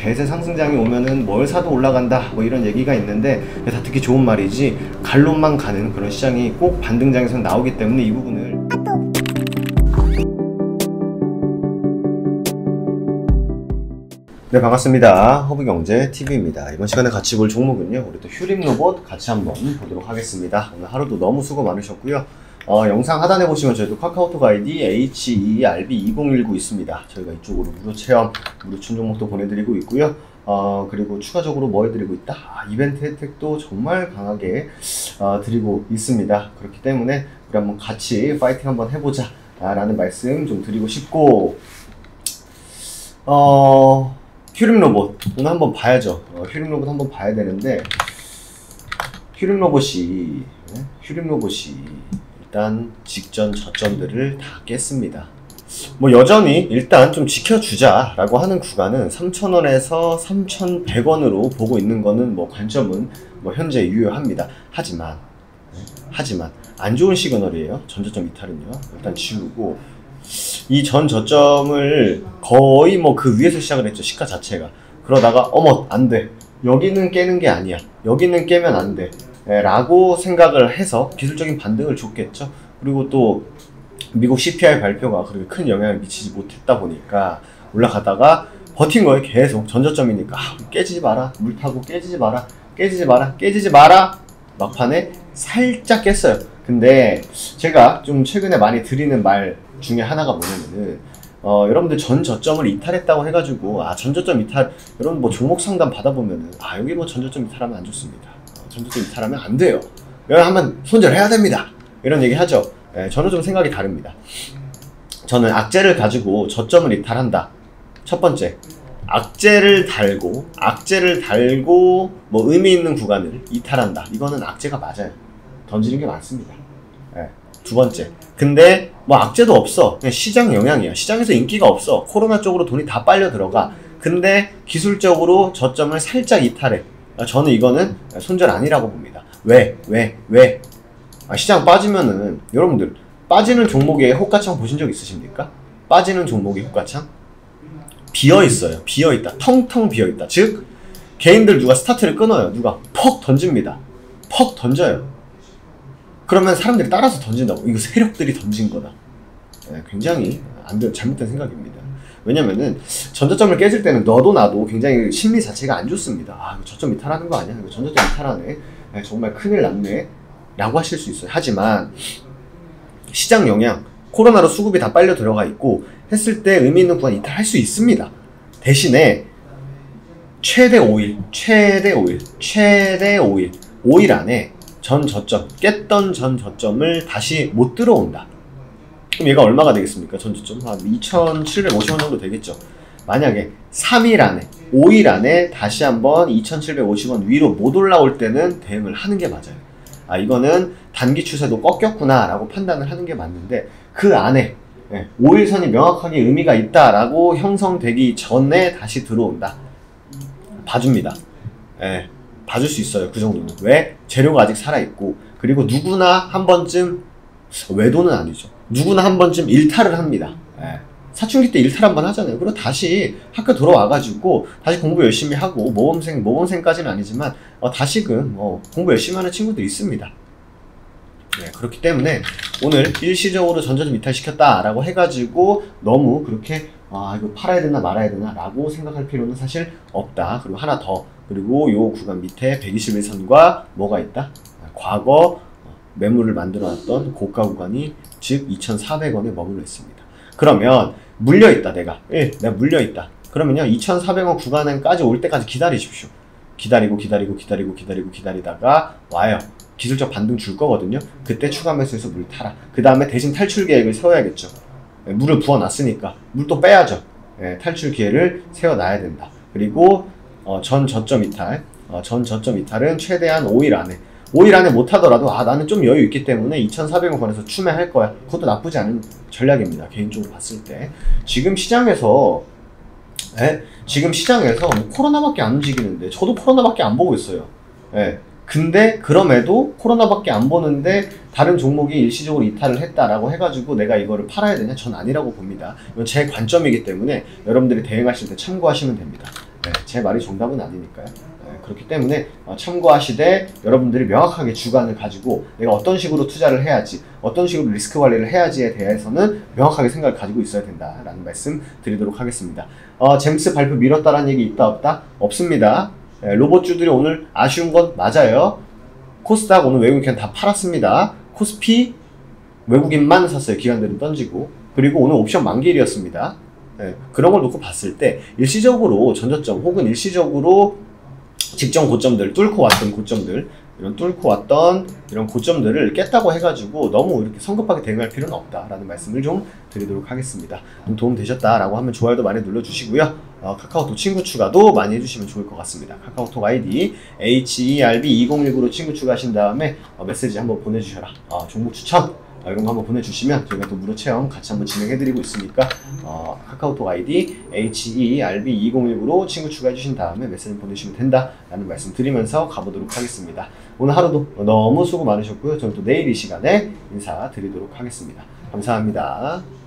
대세 상승장이 오면은 뭘 사도 올라간다 뭐 이런 얘기가 있는데 다 듣기 좋은 말이지 갈론만 가는 그런 시장이 꼭 반등장에서 나오기 때문에 이 부분을 네, 반갑습니다. 허브경제TV입니다. 이번 시간에 같이 볼 종목은요, 우리 또 휴림로봇 같이 한번 보도록 하겠습니다. 오늘 하루도 너무 수고 많으셨고요. 영상 하단에 보시면 저희도 카카오톡 아이디 HERB2019 있습니다. 저희가 이쪽으로 무료 체험, 무료 춘종목도 보내드리고 있고요. 그리고 추가적으로 뭐 해드리고 있다? 이벤트 혜택도 정말 강하게 드리고 있습니다. 그렇기 때문에 우리 한번 같이 파이팅 한번 해보자 라는 말씀 좀 드리고 싶고, 휴림로봇 오늘 한번 봐야죠. 휴림로봇 한번 봐야 되는데, 휴림로봇이 일단 직전 저점들을 다 깼습니다. 뭐 여전히 일단 좀 지켜주자 라고 하는 구간은 3,000원에서 3,100원으로 보고 있는 거는 뭐 관점은 뭐 현재 유효합니다. 하지만 안 좋은 시그널이에요. 전저점 이탈은요. 일단 지우고, 이 전 저점을 거의 뭐 그 위에서 시작을 했죠. 시가 자체가. 그러다가 어머 안돼, 여기는 깨는 게 아니야, 여기는 깨면 안돼 라고 생각을 해서 기술적인 반등을 줬겠죠. 그리고 또 미국 CPI 발표가 그렇게 큰 영향을 미치지 못했다 보니까 올라가다가 버틴 거예요. 계속 전저점이니까 깨지지 마라, 물 타고 깨지지 마라, 깨지지 마라. 막판에 살짝 깼어요. 근데 제가 좀 최근에 많이 드리는 말 중에 하나가 뭐냐면은, 여러분들 전 저점을 이탈했다고 해가지고 전 저점 이탈, 여러분 뭐 종목 상담 받아보면은 여기 뭐 전 저점 이탈하면 안 좋습니다, 전 저점 이탈하면 안 돼요, 여러분 한번 손절해야 됩니다, 이런 얘기 하죠. 저는 좀 생각이 다릅니다. 저는 악재를 가지고 저점을 이탈한다. 첫 번째, 악재를 달고 뭐 의미 있는 구간을 이탈한다. 이거는 악재가 맞아요. 던지는 게 많습니다. 두 번째, 근데 뭐 악재도 없어, 그냥 시장 영향이야. 시장에서 인기가 없어, 코로나 쪽으로 돈이 다 빨려 들어가. 근데 기술적으로 저점을 살짝 이탈해. 저는 이거는 손절 아니라고 봅니다. 왜? 시장 빠지면은, 여러분들 빠지는 종목의 호가창 보신 적 있으십니까? 빠지는 종목의 호가창 비어있어요. 비어있다. 텅텅 비어있다. 즉 개인들 누가 스타트를 끊어요. 누가 퍽 던집니다. 퍽 던져요. 그러면 사람들이 따라서 던진다고. 이거 세력들이 던진 거다. 굉장히 잘못된 생각입니다. 왜냐면은 전저점을 깨질 때는 너도 나도 굉장히 심리 자체가 안 좋습니다. 이거 저점 이탈하는 거 아니야? 이거 전저점 이탈하네. 정말 큰일 났네 라고 하실 수 있어요. 하지만 시장 영향, 코로나로 수급이 다 빨려 들어가 있고 했을 때 의미 있는 구간 이탈할 수 있습니다. 대신에 최대 5일 안에 전 저점, 깼던 전 저점을 다시 못 들어온다. 그럼 얘가 얼마가 되겠습니까? 전 저점 한 2,750원 정도 되겠죠. 만약에 3일 안에, 5일 안에 다시 한번 2,750원 위로 못 올라올 때는 대응을 하는 게 맞아요. 이거는 단기 추세도 꺾였구나 라고 판단을 하는 게 맞는데, 그 안에 5일선이 명확하게 의미가 있다라고 형성되기 전에 다시 들어온다. 봐줍니다. 봐줄 수 있어요. 그 정도는. 왜? 재료가 아직 살아있고, 그리고 누구나 한 번쯤, 외도는 아니죠, 누구나 한 번쯤 일탈을 합니다. 사춘기 때 일탈 한번 하잖아요. 그리고 다시 학교 돌아와가지고 다시 공부 열심히 하고, 모범생까지는 아니지만 다시금 공부 열심히 하는 친구들이 있습니다. 그렇기 때문에 오늘 일시적으로 전저점 이탈시켰다 라고 해가지고 너무 그렇게 이거 팔아야 되나 말아야 되나 라고 생각할 필요는 사실 없다. 그리고 하나 더, 그리고 요 구간 밑에 121선과 뭐가 있다? 과거 매물을 만들어놨던 고가 구간이 즉 2,400원에 머물러 있습니다. 그러면 물려있다. 내가 물려있다. 그러면요, 2,400원 구간까지 올 때까지 기다리십시오. 기다리다가 와요. 기술적 반등 줄 거거든요. 그때 추가 매수해서 물 타라. 그 다음에 대신 탈출 계획을 세워야겠죠. 물을 부어놨으니까 물 또 빼야죠. 탈출 기회를 세워놔야 된다. 그리고 전 저점 이탈은 최대한 5일 안에 못 하더라도 나는 좀 여유 있기 때문에 2,400원 권에서 추매할 거야. 그것도 나쁘지 않은 전략입니다. 개인적으로 봤을 때 지금 시장에서 코로나밖에 안 움직이는데, 저도 코로나밖에 안 보고 있어요. 근데 그럼에도 코로나밖에 안 보는데 다른 종목이 일시적으로 이탈을 했다라고 해가지고 내가 이거를 팔아야 되냐? 전 아니라고 봅니다. 이건 제 관점이기 때문에 여러분들이 대응하실 때 참고하시면 됩니다. 제 말이 정답은 아니니까요. 그렇기 때문에 참고하시되 여러분들이 명확하게 주관을 가지고 내가 어떤 식으로 투자를 해야지, 어떤 식으로 리스크 관리를 해야지에 대해서는 명확하게 생각을 가지고 있어야 된다라는 말씀 드리도록 하겠습니다. 잼스 발표 미뤘다라는 얘기 있다 없다? 없습니다. 로봇주들이 오늘 아쉬운 건 맞아요. 코스닥 오늘 외국인 그냥 다 팔았습니다. 코스피 외국인만 샀어요. 기관들은 던지고. 그리고 오늘 옵션 만기일이었습니다. 그런 걸 놓고 봤을 때 일시적으로 전저점 혹은 일시적으로 직전 고점들, 뚫고 왔던 고점들, 이런 고점들을 깼다고 해가지고 너무 이렇게 성급하게 대응할 필요는 없다라는 말씀을 좀 드리도록 하겠습니다. 도움 되셨다라고 하면 좋아요도 많이 눌러주시고요. 카카오톡 친구 추가도 많이 해주시면 좋을 것 같습니다. 카카오톡 아이디 HERB2019로 친구 추가하신 다음에 메시지 한번 보내주셔라. 종목 추천 이런 거 한번 보내주시면 저희가 또 무료 체험 같이 한번 진행해드리고 있으니까 카카오톡 아이디 HERB2019로 친구 추가해주신 다음에 메시지 보내주시면 된다라는 말씀 드리면서 가보도록 하겠습니다. 오늘 하루도 너무 수고 많으셨고요. 저는 또 내일 이 시간에 인사드리도록 하겠습니다. 감사합니다.